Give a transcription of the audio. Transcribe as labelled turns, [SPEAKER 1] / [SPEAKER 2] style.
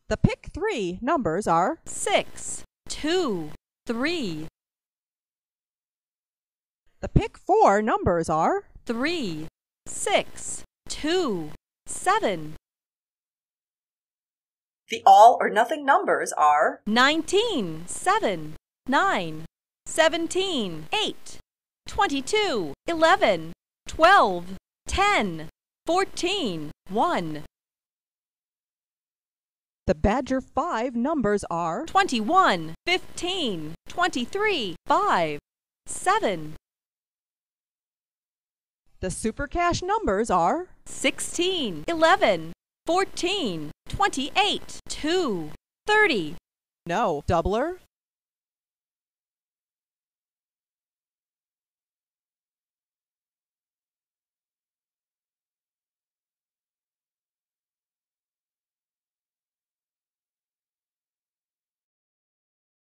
[SPEAKER 1] The pick 3 numbers are
[SPEAKER 2] 6, 2, 3.
[SPEAKER 1] The pick 4 numbers are
[SPEAKER 2] 3, 6, 2, 7.
[SPEAKER 3] The all or nothing numbers are
[SPEAKER 2] 19, 7, 9, 17, 8, 22, 11, 12, 10, 14, 1.
[SPEAKER 1] The Badger 5 numbers are
[SPEAKER 2] 21, 15, 23, 5, 7.
[SPEAKER 1] The SuperCash numbers are
[SPEAKER 2] 16, 11, 14, 28, 2, 30.
[SPEAKER 1] No, doubler.